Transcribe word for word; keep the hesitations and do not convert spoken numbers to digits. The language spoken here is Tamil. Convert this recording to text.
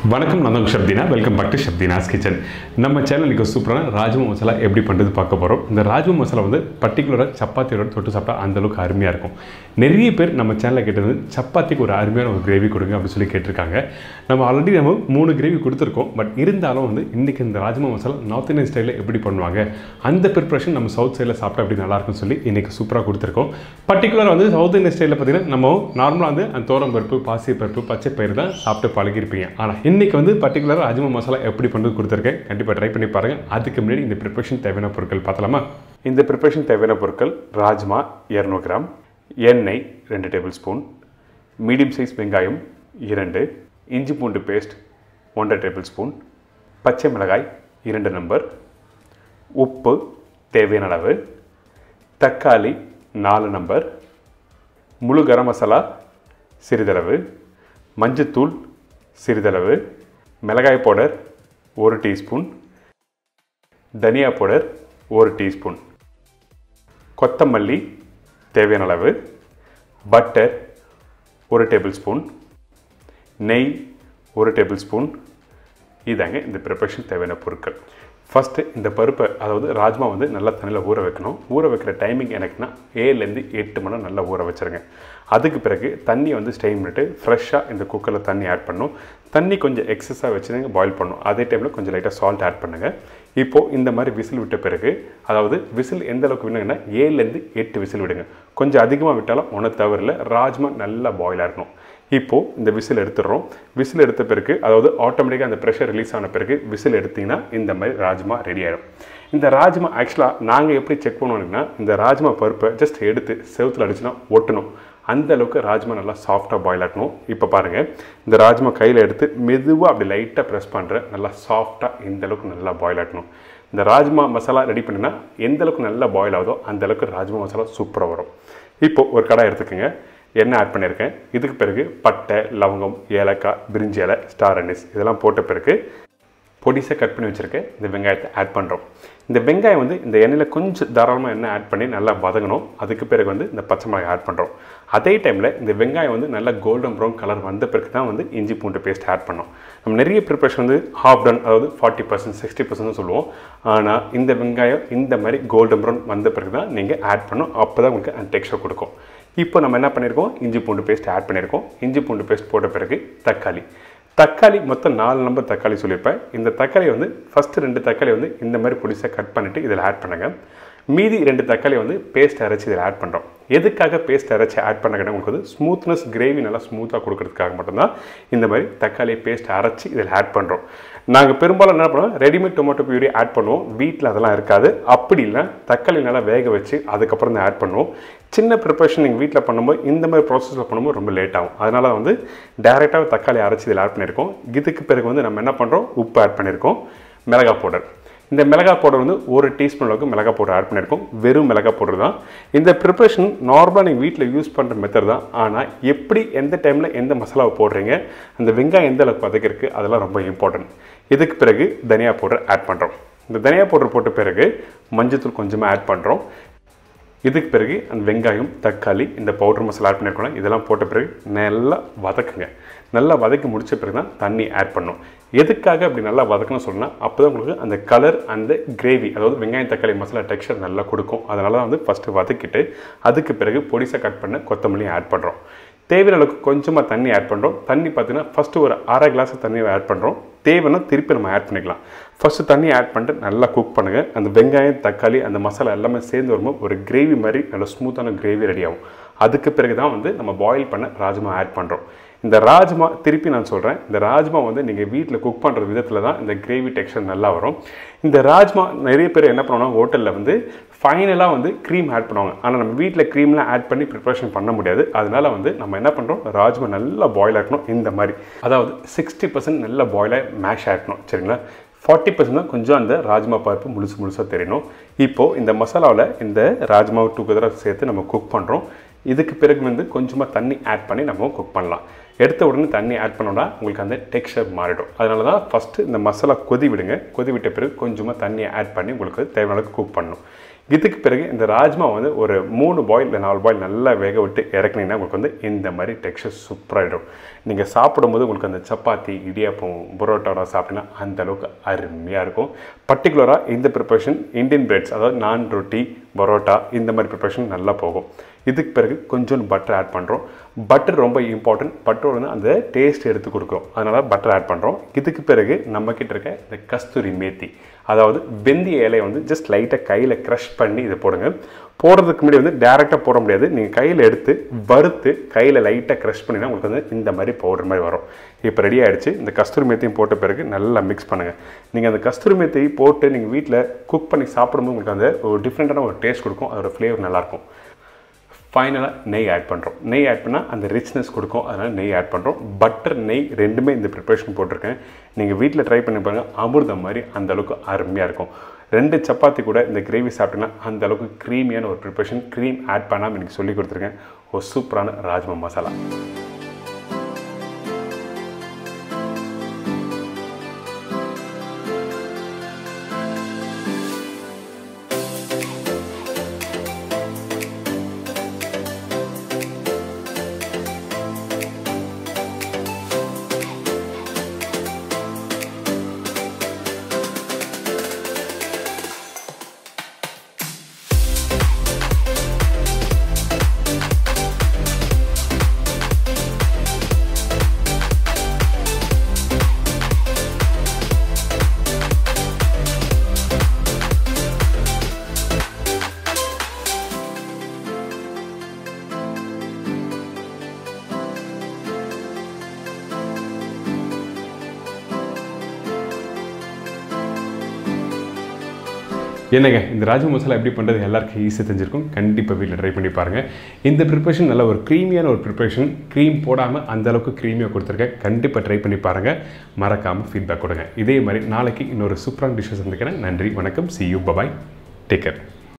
வணக்கம் நான் உங்கள் Deena welcome back to Deena's kitchen. நம்ம சேனலுக்கு சூப்பரான ராஜ்மா மசாலா எப்படி பண்ணுறது பார்க்க போகிறோம். இந்த ராஜ்மா மசாலா வந்து பர்டிகுலராக சப்பாத்தியோட தொட்டு சாப்பிட்டா அந்தளவுக்கு அருமையாக இருக்கும். நிறைய பேர் நம்ம சேனலில் கேட்டது சப்பாத்திக்கு ஒரு அருமையான ஒரு கிரேவி கொடுங்க அப்படின்னு சொல்லி கேட்டிருக்காங்க. நம்ம ஆல்ரெடி நம்ம மூணு கிரேவி கொடுத்துருக்கோம். பட் இருந்தாலும் வந்து இன்றைக்கி இந்த ராஜ்மா மசாலா நார்த் இந்தியன் ஸ்டைலில் எப்படி பண்ணுவாங்க, அந்த ப்ரிப்ரேஷன் நம்ம சவுத் சைடில் சாப்பிட்டா அப்படி நல்லாயிருக்குன்னு சொல்லி இன்றைக்கி சூப்பராக கொடுத்துருக்கோம். பர்டிகுலராக வந்து சவுத் இந்தியன் ஸ்டைலில் பார்த்தீங்கன்னா நம்ம நார்மலாக வந்து அந்த தோரம் பருப்பு, பாசி பருப்பு, பச்சை பயிறு தான் சாப்பிட்டு பழகிருப்பீங்க. ஆனால் இன்றைக்கி வந்து பர்டிகுலராக ராஜ்மா மசாலா எப்படி பண்ணுறது கொடுத்துருக்கேன். கண்டிப்பாக ட்ரை பண்ணி பாருங்கள். அதுக்கு முன்னாடி இந்த ப்ரிப்ரேஷன் தேவையான பொருட்கள் பார்த்தலாமா? இந்த ப்ரிப்ரேஷன் தேவையான பொருட்கள்: ராஜ்மா இருநூறு கிராம், எண்ணெய் ரெண்டு டேபிள் ஸ்பூன், மீடியம் சைஸ் வெங்காயம் இரண்டு, இஞ்சி பூண்டு பேஸ்ட் ஒன்றரை டேபிள் ஸ்பூன், பச்சை மிளகாய் இரண்டு நம்பர், உப்பு தேவையான அளவு, தக்காளி நாலு நம்பர், முழு கரம் மசாலா சிறிதளவு, மஞ்சத்தூள் சிறிதளவு, மிளகாய் பவுடர் ஒரு டீஸ்பூன், தனியா பவுடர் ஒரு டீஸ்பூன், கொத்தமல்லி தேவையான அளவு, பட்டர் ஒரு டேபிள் ஸ்பூன், நெய் ஒரு டேபிள் ஸ்பூன். இதாங்க இந்த ப்ரிப்பரேஷன் தேவையான பொருட்கள். ஃபஸ்ட்டு இந்த பருப்பை, அதாவது ராஜ்மா வந்து நல்லா தண்ணியில் ஊற வைக்கணும். ஊற வைக்கிற டைமிங் எனக்குன்னா ஏழுலேருந்து எட்டு மணி நேரம் நல்லா ஊற வச்சுருங்க. அதுக்கு பிறகு தண்ணியை வந்து ஸ்டெயின் பண்ணிட்டு ஃப்ரெஷ்ஷாக இந்த குக்கரில் தண்ணி ஆட் பண்ணணும். தண்ணி கொஞ்சம் எக்ஸஸாக வச்சுருங்க, பாயில் பண்ணணும். அதே டைமில் கொஞ்சம் லைட்டாக சால்ட் ஆட் பண்ணுங்கள். இப்போது இந்த மாதிரி விசில் விட்ட பிறகு, அதாவது விசில் எந்த அளவுக்கு விடுங்கன்னா ஏழுலேருந்து எட்டு விசில் விடுங்க. கொஞ்சம் அதிகமாக விட்டாலும் ஒன்றும் தவறில்லை, ராஜ்மா நல்லா பாயில் ஆகணும். இப்போது இந்த விசில் எடுத்துடுறோம். விசில் எடுத்த பிறகு, அதாவது ஆட்டோமேட்டிக்காக அந்த ப்ரெஷர் ரிலீஸ் ஆன பிறகு விசில் எடுத்திங்கன்னா இந்த மாதிரி ராஜ்மா ரெடி ஆகிடும். இந்த ராஜ்மா ஆக்சுவலாக நாங்கள் எப்படி செக் பண்ணுவோம்னா, இந்த ராஜ்மா பருப்பை ஜஸ்ட் எடுத்து செவுத்தில் அடிச்சுனா ஒட்டணும். அந்த அளவுக்கு ராஜ்மா நல்லா சாஃப்டாக பாயில் ஆகணும். இப்போ பாருங்கள், இந்த ராஜ்மா கையில் எடுத்து மெதுவாக அப்படி லைட்டாக ப்ரெஸ் பண்ணுறேன். நல்லா சாஃப்டாக இந்த அளவுக்கு நல்லா பாயில் ஆகணும். இந்த ராஜ்மா மசாலா ரெடி பண்ணினா எந்த அளவுக்கு நல்லா பாயில் ஆகுதோ அந்த அளவுக்கு ராஜ்மா மசாலா சூப்பராக வரும். இப்போது ஒரு கடாய் எடுத்துக்கோங்க. எண்ணெய் ஆட் பண்ணியிருக்கேன். இதுக்கு பிறகு பட்டை, லவங்கம், ஏலக்காய், பிரிஞ்சி இலை, ஸ்டார் அனிஸ் இதெல்லாம் போட்ட பிறகு பொடிசாக கட் பண்ணி வச்சுருக்கேன் இந்த வெங்காயத்தை ஆட் பண்ணுறோம். இந்த வெங்காயம் வந்து இந்த எண்ணெயில் கொஞ்சம் தாராளமாக எண்ணெய் ஆட் பண்ணி நல்லா வதங்கணும். அதுக்கு பிறகு வந்து இந்த பச்சை மிளகாய் ஆட் பண்ணுறோம். அதே டைமில் இந்த வெங்காயம் வந்து நல்லா கோல்டன் ப்ரௌன் கலர் வந்த பிறகு தான் வந்து இஞ்சி பூண்டு பேஸ்ட் ஆட் பண்ணோம். நம்ம நிறைய ப்ரிப்பரேஷன் வந்து ஹாஃப் டன், அதாவது ஃபார்ட்டி பர்சன்ட் சிக்ஸ்டி பர்சன்ட் சொல்லுவோம். ஆனால் இந்த வெங்காயம் இந்த மாதிரி கோல்டன் ப்ரௌன் வந்த பிறகு தான் நீங்கள் ஆட் பண்ணணும். அப்போ தான் உங்களுக்கு அந்த டெக்ஸ்சர் கொடுக்கும். இப்போ நம்ம என்ன பண்ணியிருக்கோம், இஞ்சி பூண்டு பேஸ்ட் ஆட் பண்ணியிருக்கோம். இஞ்சி பூண்டு பேஸ்ட் போட்ட பிறகு தக்காளி தக்காளி மொத்தம் நாலு நம்பர் தக்காளி சொல்லியிருப்பேன். இந்த தக்காளி வந்து ஃபஸ்ட்டு ரெண்டு தக்காளி வந்து இந்த மாதிரி பொடிசாக கட் பண்ணிவிட்டு இதில் ஆட் பண்ணுங்கள். மீதி ரெண்டு தக்காளி வந்து பேஸ்ட் அரைச்சி இதில் ஆட் பண்ணுறோம். எதுக்காக பேஸ்ட் அரைச்சி ஆட் பண்ண கேட்டால் உங்களுக்கு வந்து ஸ்மூத்னஸ், கிரேவி நல்லா ஸ்மூத்தாக கொடுக்கறதுக்காக மட்டும்தான் இந்த மாதிரி தக்காளி பேஸ்ட் அரைச்சி இதில் ஆட் பண்ணுறோம். நாங்கள் பெரும்பாலும் என்ன பண்ணுவோம், ரெடிமேட் டொமேட்டோ பியூரி ஆட் பண்ணுவோம். வீட்டில் அதெல்லாம் இருக்காது. அப்படி இல்லை, தக்காளி நல்லா வேக வச்சு அதுக்கப்புறம் தான் ஆட் பண்ணுவோம். சின்ன ப்ரிப்பரேஷன் நீங்கள் வீட்டில் பண்ணும்போது இந்த மாதிரி ப்ராசஸில் பண்ணும்போது ரொம்ப லேட் ஆகும். அதனால் வந்து டேரெக்டாக தக்காளி அரைச்சி இதில் ஆட் பண்ணியிருக்கோம். இதுக்கு பிறகு வந்து நம்ம என்ன பண்ணுறோம், உப்பு ஆட் பண்ணியிருக்கோம், மிளகாய் பவுடர். இந்த மிளகாய் பவுடர் வந்து ஒரு டீஸ்பூன் அளவுக்கு மிளகாய் பவுடர் ஆட் பண்ணியிருக்கோம். வெறும் மிளகாய் பவுடர் தான். இந்த ப்ரிப்பரேஷன் நார்மலாக நீங்கள் வீட்டில் யூஸ் பண்ணுற மெத்தட் தான். ஆனால் எப்படி எந்த டைமில் எந்த மசாலாவை போடுறீங்க, அந்த வெங்காயம் எந்த அளவுக்கு வதக்கிருக்கு, அதெல்லாம் ரொம்ப இம்பார்ட்டன்ட். இதுக்கு பிறகு தனியா பவுடர் ஆட் பண்ணுறோம். இந்த தனியா பவுடர் போட்ட பிறகு மஞ்சத்தூள் கொஞ்சமாக ஆட் பண்ணுறோம். இதுக்கு பிறகு அந்த வெங்காயம், தக்காளி, இந்த பவுடர் மசாலா ஆட் பண்ணியிருக்கோம். இதெல்லாம் போட்ட பிறகு நல்லா வதக்குங்க. நல்லா வதக்கி முடித்த பிறகு தான் தண்ணி ஆட் பண்ணணும். எதுக்காக அப்படி நல்லா வதக்கணும்னு சொன்னால், அப்போ தான் உங்களுக்கு அந்த கலர், அந்த கிரேவி, அதாவது வெங்காயம் தக்காளி மசாலா டெக்ஸ்சர் நல்லா கொடுக்கும். அதனால தான் வந்து ஃபஸ்ட்டு வதக்கிட்டு அதுக்கு பிறகு பொடிசாக கட் பண்ண கொத்தமல்லியும் ஆட் பண்ணுறோம். தேவையான அளவுக்கு கொஞ்சமாக தண்ணி ஆட் பண்ணுறோம். தண்ணி பார்த்தீங்கன்னா ஃபஸ்ட்டு ஒரு அரை கிளாஸ் தண்ணியை ஆட் பண்ணுறோம். தேவைன்னா திருப்பி நம்ம ஆட் பண்ணிக்கலாம். ஃபஸ்ட்டு தண்ணி ஆட் பண்ணிட்டு நல்லா குக் பண்ணுங்கள். அந்த வெங்காயம், தக்காளி, அந்த மசாலா எல்லாமே சேர்ந்து வரும்போது ஒரு கிரேவி மாதிரி நல்ல ஸ்மூத்தான கிரேவி ரெடி ஆகும். அதுக்கு பிறகு தான் வந்து நம்ம பாயில் பண்ண ராஜ்மா ஆட் பண்ணுறோம். இந்த ராஜ்மா, திருப்பி நான் சொல்கிறேன், இந்த ராஜ்மா வந்து நீங்கள் வீட்டில் குக் பண்ணுற விதத்தில் தான் இந்த கிரேவி டெக்ஸ்சர் நல்லா வரும். இந்த ராஜ்மா நிறைய பேர் என்ன பண்ணுவாங்க, ஹோட்டலில் வந்து ஃபைனலாக வந்து க்ரீம் ஆட் பண்ணுவாங்க. ஆனால் நம்ம வீட்டில் க்ரீம்லாம் ஆட் பண்ணி ப்ரிப்பரேஷன் பண்ண முடியாது. அதனால் வந்து நம்ம என்ன பண்ணுறோம், ராஜ்மா நல்லா பாயில் ஆகணும். இந்த மாதிரி, அதாவது சிக்ஸ்டி பர்சன்ட் நல்லா பாயிலாக மேஷ் ஆகணும். சரிங்களா? ஃபார்ட்டி பர்சன்ட் தான் கொஞ்சம் அந்த ராஜ்மா பருப்பு முழுசு முழுசாக தெரியணும். இப்போது இந்த மசாலாவில் இந்த ராஜ்மாவை டூகெதராக சேர்த்து நம்ம குக் பண்ணுறோம். இதுக்கு பிறகு வந்து கொஞ்சமாக தண்ணி ஆட் பண்ணி நம்ம குக் பண்ணலாம். எடுத்த உடனே தண்ணி ஆட் பண்ணோம்னா உங்களுக்கு அந்த டெக்ஸ்சர் மாறிடும். அதனால தான் ஃபஸ்ட்டு இந்த மசாலா கொதி விடுங்க. கொதி விட்ட பிறகு கொஞ்சமாக தண்ணியை ஆட் பண்ணி உங்களுக்கு தேவையான அளவுக்கு குக் பண்ணணும். இதுக்கு பிறகு இந்த ராஜ்மா வந்து ஒரு மூணு பாயில் இல்லை நாலு பாயில் நல்லா வேக விட்டு இறக்குனீங்கன்னா உங்களுக்கு வந்து இந்த மாதிரி டெக்ஸ்சர் சூப்பராகிடும். நீங்கள் சாப்பிடும்போது உங்களுக்கு அந்த சப்பாத்தி இடியாப்பம் பரோட்டாவோட சாப்பிட்டீங்கன்னா அந்த அளவுக்கு அருமையாக இருக்கும். பர்டிகுலராக இந்த ப்ரிப்பரேஷன் இந்தியன் பிரெட்ஸ், அதாவது நான் ரொட்டி பரோட்டா இந்த மாதிரி ப்ரிப்பரேஷன் நல்லா போகும். இதுக்கு பிறகு கொஞ்சம் பட்டர் ஆட் பண்ணுறோம். பட்டர் ரொம்ப இம்பார்ட்டன்ட். பட்டர் வந்து அந்த டேஸ்ட் எடுத்து கொடுக்கும், அதனால பட்டர் ஆட் பண்ணுறோம். இதுக்கு பிறகு நம்மக்கிட்ட இருக்க இந்த கஸ்தூரி மேத்தி, அதாவது வெந்தய இலையை வந்து ஜஸ்ட் லைட்டாக கையில் க்ரஷ் பண்ணி இதை போடுங்க. போடுறதுக்கு முன்னாடி வந்து டேரெக்டாக போட முடியாது. நீங்கள் கையில் எடுத்து வறுத்து கையில் லைட்டாக க்ரஷ் பண்ணினா உங்களுக்கு வந்து இந்த மாதிரி பவுடர் மாதிரி வரும். இப்போ ரெடி ஆகிடுச்சு. இந்த கஸ்தூரி மேத்தியும் போட்ட பிறகு நல்லா மிக்ஸ் பண்ணுங்கள். நீங்கள் அந்த கஸ்தூரி மேத்தியை போட்டு நீங்கள் வீட்டில் குக் பண்ணி சாப்பிடும்போது உங்களுக்கு அந்த ஒரு டிஃப்ரெண்ட்டான ஒரு டேஸ்ட் கொடுக்கும். அதோட ஃப்ளேவர் நல்லாயிருக்கும். ஃபைனலாக நெய் ஆட் பண்ணுறோம். நெய் ஆட் பண்ணால் அந்த ரிச்னஸ் கொடுக்கும், அதனால் நெய் ஆட் பண்ணுறோம். பட்டர் நெய் ரெண்டுமே இந்த ப்ரிப்பரேஷன் போட்டிருக்கேன். நீங்கள் வீட்டில் ட்ரை பண்ணி பாருங்கள், அமிர்தம் மாதிரி அந்தளவுக்கு அருமையாக இருக்கும். ரெண்டு சப்பாத்தி கூட இந்த கிரேவி சாப்பிட்டீங்கன்னா அந்தளவுக்கு க்ரீமியான ஒரு ப்ரிப்பரேஷன். க்ரீம் ஆட் பண்ணாமல் எனக்கு சொல்லி கொடுத்துருக்கேன். ஒரு சூப்பரான ராஜ்மா மசாலா. என்னங்க இந்த ராஜ்மா மசாலா எப்படி பண்ணுறது எல்லாருக்கும் ஈஸியாக தெரிஞ்சிருக்கும். கண்டிப்பாக வீட்டில் ட்ரை பண்ணி பாருங்கள். இந்த ப்ரிப்பரேஷன் நல்ல ஒரு க்ரீமியான ஒரு ப்ரிப்பரேஷன். க்ரீம் போடாமல் அந்தளவுக்கு க்ரீமியாக கொடுத்துருக்கேன். கண்டிப்பாக ட்ரை பண்ணி பாருங்கள். மறக்காமல் ஃபீட்பேக் கொடுங்க. இதே மாதிரி நாளைக்கு இன்னொரு சூப்பரான டிஷ்ஷஸ் சந்திக்கிறேன். நன்றி, வணக்கம். see you, bye bye, take care.